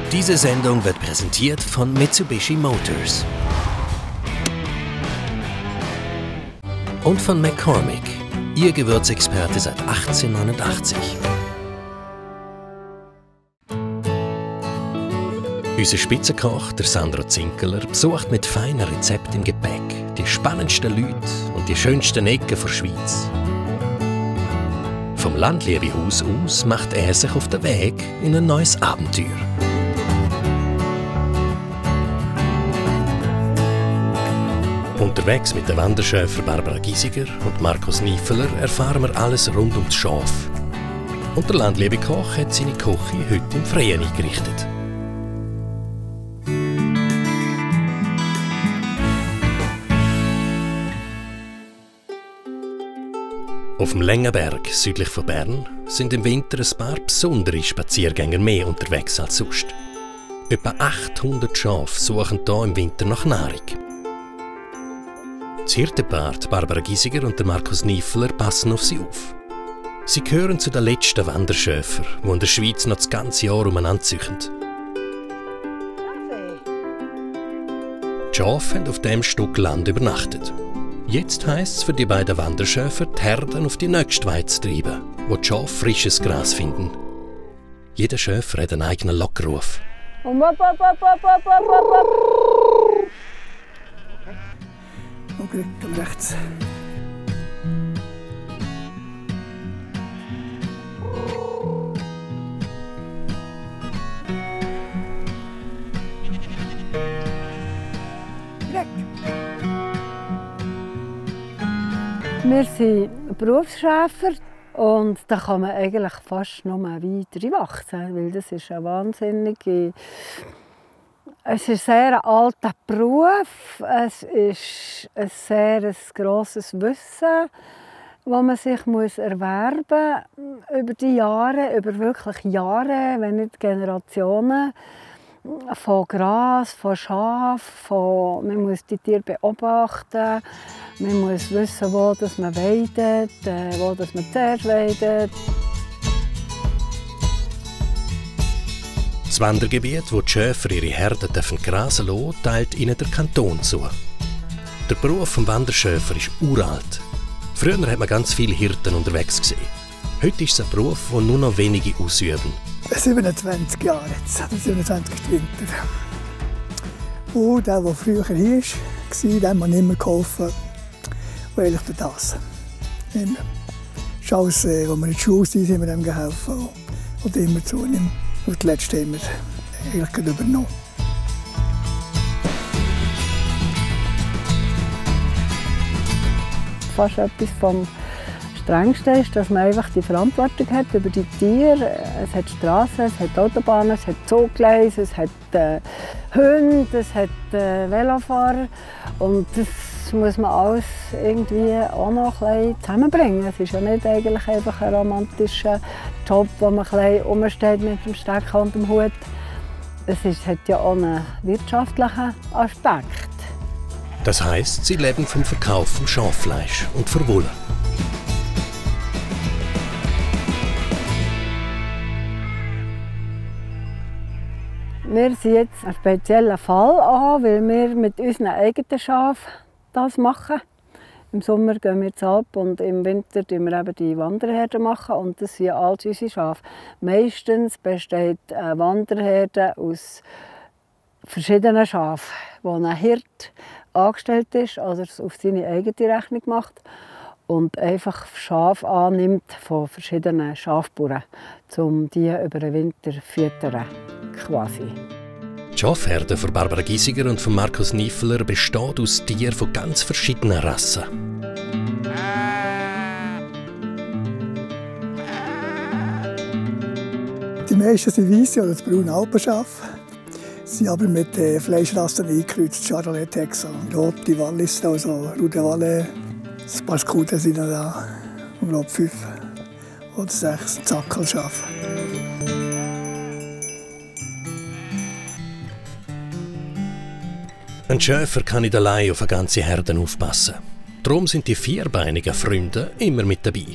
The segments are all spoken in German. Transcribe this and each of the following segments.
Diese Sendung wird präsentiert von Mitsubishi Motors und von McCormick, Ihr Gewürzexperte seit 1889. Unser Spitzenkoch, der Sandro Zinkeler, besucht mit feinen Rezepten im Gepäck die spannendsten Leute und die schönsten Ecken der Schweiz. Vom Landlehrerhaus aus macht er sich auf den Weg in ein neues Abenteuer. Unterwegs mit der Wanderschäfer Barbara Giesiger und Markus Niefeler erfahren wir alles rund um das Schaf. Und der Landlehrerkoch hat seine Küche heute im Freien eingerichtet. Auf dem Längenberg südlich von Bern sind im Winter ein paar besondere Spaziergänger mehr unterwegs als sonst. Etwa 800 Schafe suchen hier im Winter nach Nahrung. Das Hirtenpaar Barbara Giesiger und Markus Niefeler passen auf sie auf. Sie gehören zu den letzten Wanderschäfer, die in der Schweiz noch das ganze Jahr umeinander züchen. Die Schafe haben auf diesem Stück Land übernachtet. Jetzt heisst es für die beiden Wanderschäfer, die Herden auf die nächste Weide zu treiben, wo die Schafe frisches Gras finden. Jeder Schäfer hat einen eigenen Lockruf. Okay, dann rechts. Wir sind Berufsschäfer und da kann man eigentlich fast noch mal weiter wachsen, weil das ist ein wahnsinnige. Es ist ein sehr alter Beruf, es ist ein sehr grosses Wissen, das man sich erwerben muss über die Jahre, über wirklich Jahre, wenn nicht Generationen. Von Gras, von Schaf, man muss die Tiere beobachten, man muss wissen, wo das man weidet, wo das man zuerst weidet. Das Wandergebiet, wo die Schäfer ihre Herden grasen lassen, teilt ihnen der Kanton zu. Der Beruf des Wanderschäfer ist uralt. Früher hat man ganz viele Hirten unterwegs gesehen. Heute ist es ein Beruf, den nur noch wenige ausüben. 27 Jahre jetzt, 27 Winter. Und der früher hier war, dem hat immer geholfen. Und eigentlich für das. Immer. Schon als wir in der Schule waren, haben wir ihm geholfen. Und immer zu ihm. Und das Letzte haben wir eigentlich übernommen. Fast etwas vom Strengste ist, dass man einfach die Verantwortung hat über die Tiere. Es hat Straßen, es hat Autobahnen, es hat Zuggleise, es hat Hunde, es hat Velofahrer. Und das muss man alles irgendwie auch noch ein bisschen zusammenbringen. Es ist ja nicht eigentlich einfach ein romantischer Job, wo man ein bisschen rumsteht mit dem Stecken und dem Hut. Es hat ja auch einen wirtschaftlichen Aspekt. Das heisst, sie leben vom Verkauf von Schaffleisch und von Wolle. Wir sind jetzt einen speziellen Fall an, weil wir mit unseren eigenen Schafen das machen. Im Sommer gehen wir zu Alp und im Winter machen wir eben die Wanderherden. Und das sind all unsere Schafe. Meistens besteht eine Wanderherde aus verschiedenen Schafen, wo ein Hirt angestellt ist oder es auf seine eigene Rechnung macht und einfach Schafe annimmt von verschiedenen Schafbauern, um die über den Winter zu füttern. Quasi. Die Schafherde von Barbara Giesiger und von Markus Niefeler besteht aus Tieren von ganz verschiedenen Rassen. Die meisten sind weisse oder das braune Alpenschaf. Sie sind aber mit Fleischrassen eingekreuzt. Charolais, Texan, rote Wallis, also Rode Valais. Ein paar Skuten sind noch da. Ich glaube 5 oder 6 Zackelschafe. Ein Schäfer kann nicht allein auf eine ganze Herde aufpassen. Darum sind die vierbeinigen Freunde immer mit dabei.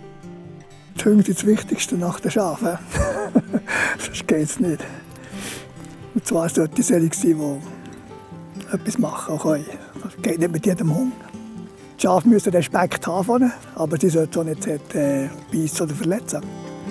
Die Hunde sind das Wichtigste nach den Schafen. Sonst geht es nicht. Und zwar sollte es solche sein, die etwas machen können. Das geht nicht mit jedem Hund. Die Schafe müssen Respekt haben von ihnen, aber sie sollten auch nicht beißen oder verletzen.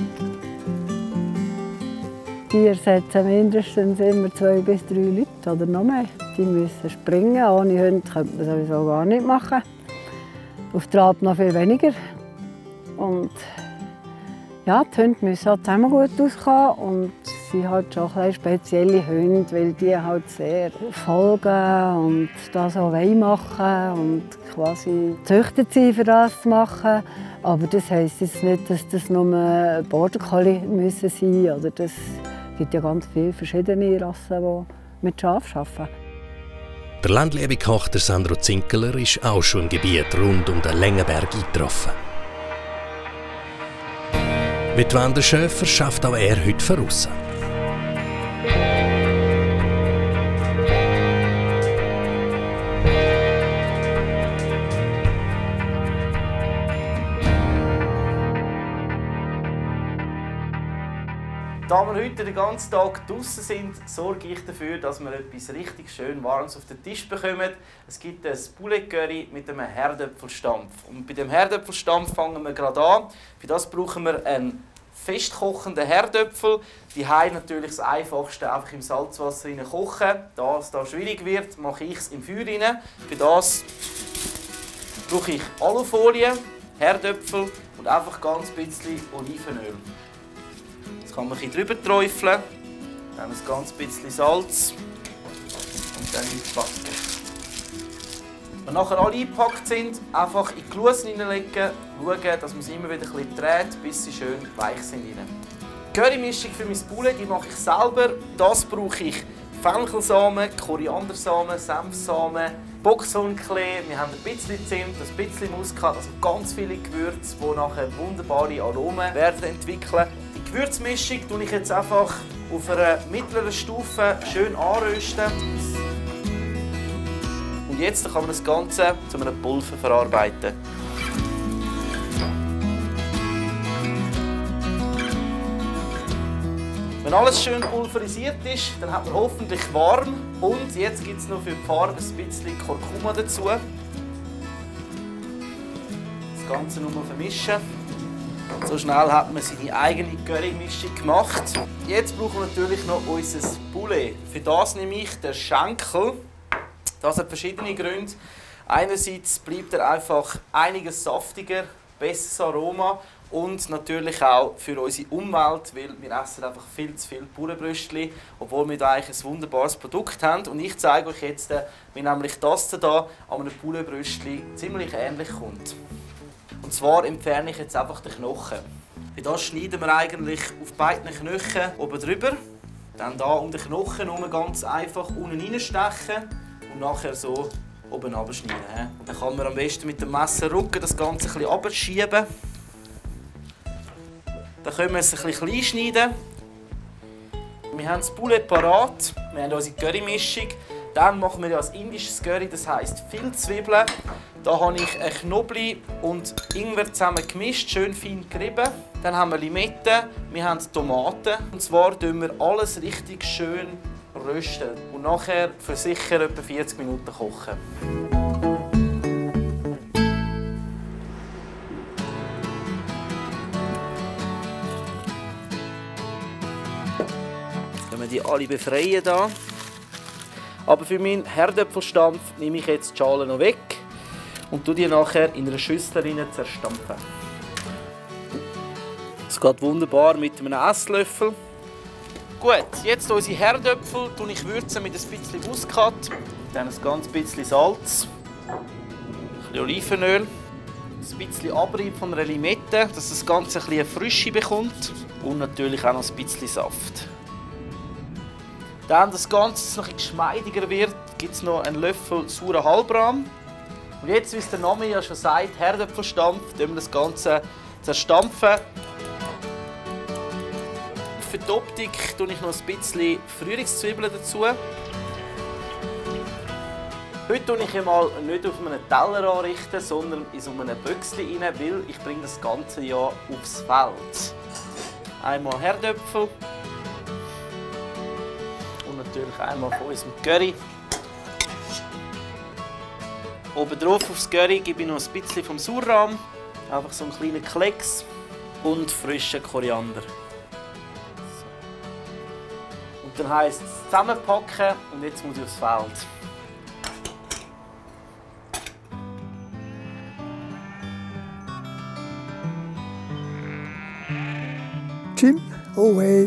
Die ersetzen mindestens immer 2 bis 3 Leute oder noch mehr. Die müssen springen. Ohne Hunde könnte man sowieso gar nicht machen. Auf Trab noch viel weniger. Und ja, die Hunde müssen halt zusammen gut auskommen und sie sind halt schon ein spezielle Hunde, weil die halt sehr folgen und das auch machen und quasi gezüchtet sind, für das zu machen. Aber das heisst jetzt nicht, dass das nur Border Collie müssen sein oder das gibt ja ganz viele verschiedene Rassen, die mit Schafen arbeiten. Der Landlebekoch Sandro Zinkeler ist auch schon im Gebiet rund um den Längenberg eingetroffen. Mit Wanderschäfer schafft auch er heute voraus. Da wir heute den ganzen Tag draußen sind, sorge ich dafür, dass wir etwas richtig schön Warmes auf den Tisch bekommen. Es gibt ein Poulet Curry mit einem Herdöpfelstampf. Und bei dem Herdöpfelstampf fangen wir gerade an. Für das brauchen wir einen festkochenden Herdöpfel. Die haben natürlich das Einfachste, einfach im Salzwasser kochen. Da es da schwierig wird, mache ich es im Feuer rein. Für das brauche ich Alufolie, Herdöpfel und einfach ganz bisschen Olivenöl. Das kann man ein bisschen drüber träufeln, dann ein ganz bisschen Salz und dann einpacken. Wenn nachher alle eingepackt sind, einfach in die Glusen hineinlegen, schauen, dass man sie immer wieder ein bisschen dreht, bis sie schön weich sind. Die Currymischung für mein Poulet die mache ich selber. Das brauche ich Fenchelsamen, Koriandersamen, Senfsamen, Boxhornklee, wir haben ein bisschen Zimt, ein bisschen Muskat, also ganz viele Gewürze, die nachher wunderbare Aromen werden entwickeln. Die Gewürzmischung tue ich jetzt einfach auf einer mittleren Stufe schön anrösten. Und jetzt kann man das Ganze zu einem Pulver verarbeiten. Wenn alles schön pulverisiert ist, dann hat man hoffentlich warm. Und jetzt gibt es noch für die Farbe ein bisschen Kurkuma dazu. Das Ganze nur vermischen. So schnell hat man seine eigene Currymischung gemacht. Jetzt brauchen wir natürlich noch unser Poulet. Für das nehme ich den Schenkel. Das hat verschiedene Gründe. Einerseits bleibt er einfach einiges saftiger, besseres Aroma und natürlich auch für unsere Umwelt, weil wir essen einfach viel zu viel Bauernbrüstchen, obwohl wir da eigentlich ein wunderbares Produkt haben. Und ich zeige euch jetzt, wie nämlich das hier an einem Bauernbrüstchen ziemlich ähnlich kommt. Und zwar entferne ich jetzt einfach den Knochen. Für das schneiden wir eigentlich auf beiden Knöcheln oben drüber. Dann hier um den Knochen herum ganz einfach unten reinstechen und nachher so oben abschneiden. Dann kann man am besten mit dem Messerrücken das Ganze ein bisschen abschieben. Dann können wir es ein bisschen klein schneiden. Wir haben das Poulet parat, wir haben unsere Currymischung. Dann machen wir ja ein indisches Curry, das heisst viel Zwiebeln. Da habe ich Knoblauch und Ingwer zusammen gemischt, schön fein gerieben. Dann haben wir Limetten, wir haben Tomaten. Und zwar rösten wir alles richtig schön rösten. Und nachher für sicher etwa 40 Minuten kochen. Jetzt können wir die alle befreien hier. Aber für meinen Herdöpfelstampf nehme ich jetzt die Schale noch weg und tue die nachher in einer Schüssel zerstampfen. Das geht wunderbar mit einem Esslöffel. Gut, jetzt unsere Herdöpfel würze ich mit ein bisschen Muskat, dann ein ganz bisschen Salz, ein bisschen Olivenöl, ein bisschen Abrieb von einer Limette, dass das Ganze ein bisschen Frische bekommt und natürlich auch noch ein bisschen Saft. Dann das Ganze noch ein bisschen geschmeidiger wird, gibt es noch einen Löffel sauren Halbrahm. Und jetzt, wie es der Name ja schon sagt, Herdöpfelstampf, wir das Ganze zerstampfen. Für die Optik tue ich noch ein bisschen Frühlingszwiebeln dazu. Heute tue ich mal nicht auf einem Teller anrichten, sondern in so einem Büchschen rein, weil ich bringe das Ganze ja aufs Feld. Einmal Herdöpfel. Und natürlich einmal von unserem Curry. Oben drauf aufs Curry gebe ich noch ein bisschen vom Sauerrahm. Einfach so einen kleinen Klecks und frischen Koriander. Und dann heisst es zusammenpacken und jetzt muss ich aufs Feld. Jim, away.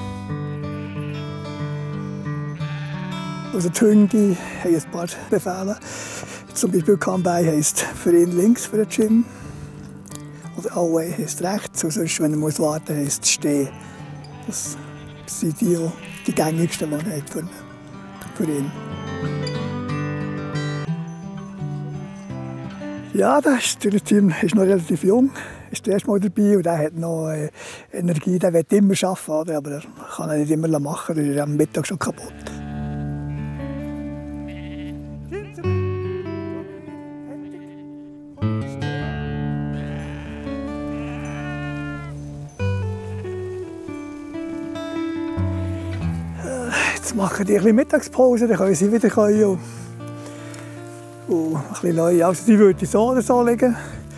Also die Hunde haben ein paar Befehle. Zum Beispiel Come-by heisst für ihn links für den Jim. Oder away heisst rechts. Und sonst, wenn er muss warten muss, heisst stehen. Das sind die gängigsten, die er hat für ihn. Ja, der Jim ist noch relativ jung. Ist das erste Mal dabei und er hat noch Energie, der will immer arbeiten, aber er kann er nicht immer machen, er ist am Mittag schon kaputt. Jetzt machen die ein bisschen Mittagspause, dann können sie wieder und ein bisschen neu. Also die würde so oder so liegen.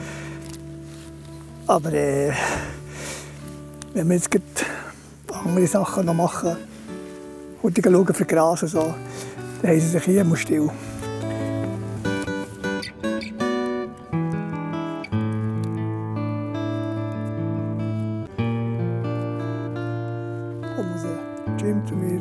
Aber wenn wir jetzt andere Sachen noch machen und schauen für Gras und so, dann haben sie sich hier immer still. Kommen sie, Jim zu mir.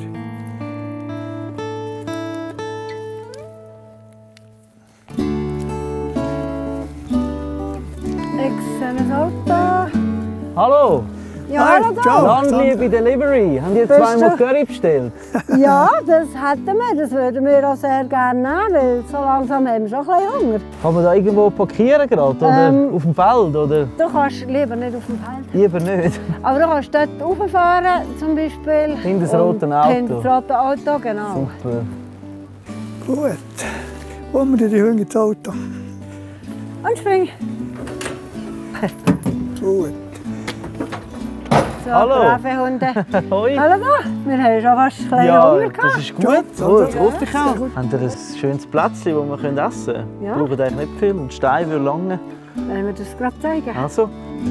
Externes Auto. Hallo, Ja, Hi, hallo da. ciao. Landliebe Delivery. Haben ihr Bist zweimal du- Curry bestellt? Ja, das hätten wir. Das würden wir auch sehr gerne nehmen, weil so langsam haben wir schon ein bisschen Hunger. Kann man da irgendwo parkieren gerade? Oder auf dem Feld? Oder Du kannst lieber nicht auf dem Feld. lieber nicht? Aber du kannst dort rauffahren, zum Beispiel. Hinter das Und rote Auto. Hinter das rote Auto, genau. Super. Gut, holen wir die Hunde ins Auto. Und spring. Gut. So, Hallo. brave Hunde. Hoi. Hallo da. Wir haben schon fast ein bisschen Ja, Hunger das gehabt. ist gut. Gut, Oh, das ja, hoffe ich sehr auch. gut. Habt ihr ein schönes Plätzchen, das wir essen können? Ja. Braucht eigentlich nicht viel und Stein würde lange. Wollen wir das gerade zeigen? Also.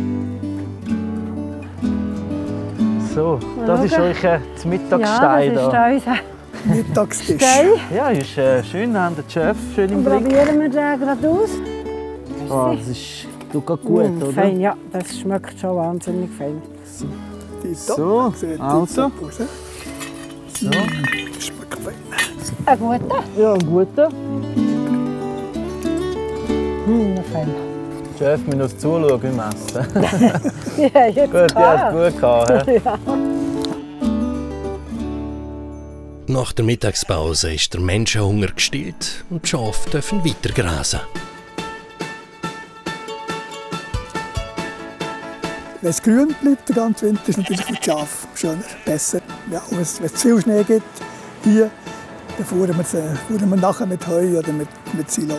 So, das ist schauen. euer Ja, Mittagsstein das ist da. unser Mittagstisch. Stein. Ja, ist schön, haben den Chef schön im Und Blick. probieren wir den gerade aus. Ah, das tut gerade gut, oder? Fein, ja. Das schmeckt schon wahnsinnig fein. So, also. So. So. Schmeckt fein. Ein guter. Ja, ein guter. Fein. Chef, wir müssen zuschauen beim Essen. Ja, jetzt Gut, ja, hast gut gehabt. He? Nach der Mittagspause ist der Menschenhunger gestillt und die Schafe dürfen weiter grasen. Wenn es grün bleibt, den ganzen Winter, ist natürlich für die Schafe schöner, besser. Ja, und wenn es zu viel Schnee gibt, hier, dann fahren wir nachher mit Heu oder mit Silo.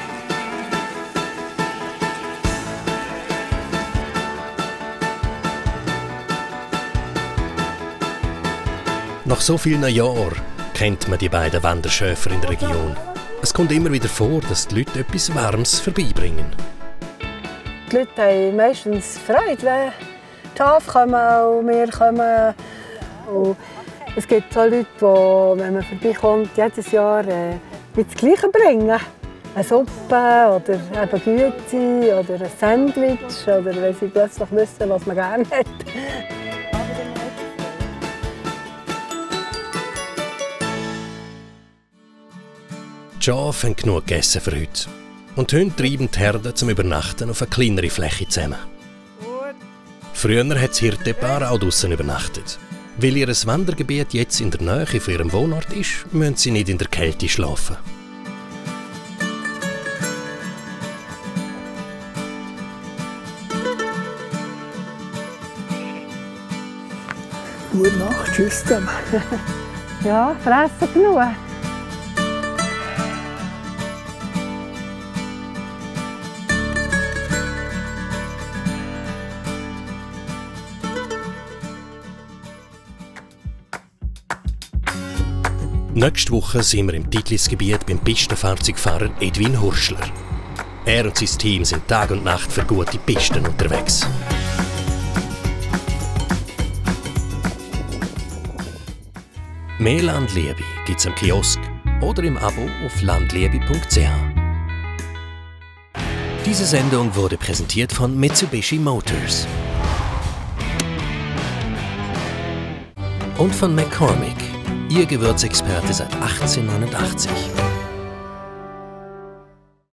Nach so vielen Jahren kennt man die beiden Wanderschäfer in der Region. Es kommt immer wieder vor, dass die Leute etwas Warmes vorbeibringen. Die Leute haben meistens Freude, wenn die Schafe kommen und wir kommen. Und es gibt so Leute, die, wenn man vorbeikommt, jedes Jahr das Gleiche bringen. Eine Suppe oder eben Güte oder ein Sandwich oder wenn sie plötzlich wissen, was man gerne hat. Die Schafe haben genug gegessen für heute. Und die Hunde treiben die Herde zum Übernachten auf eine kleinere Fläche zusammen. Früher hat das Hirtepaar auch draussen übernachtet. Weil ihr Wandergebiet jetzt in der Nähe von ihrem Wohnort ist, müssen sie nicht in der Kälte schlafen. Gute Nacht, tschüss zusammen. Ja, fressen genug. Nächste Woche sind wir im Titlisgebiet beim Pistenfahrzeugfahrer Edwin Hurschler. Er und sein Team sind Tag und Nacht für gute Pisten unterwegs. Mehr Landliebe gibt's am Kiosk oder im Abo auf landliebe.ch. Diese Sendung wurde präsentiert von Mitsubishi Motors und von McCormick, Ihr Gewürzexperte seit 1889.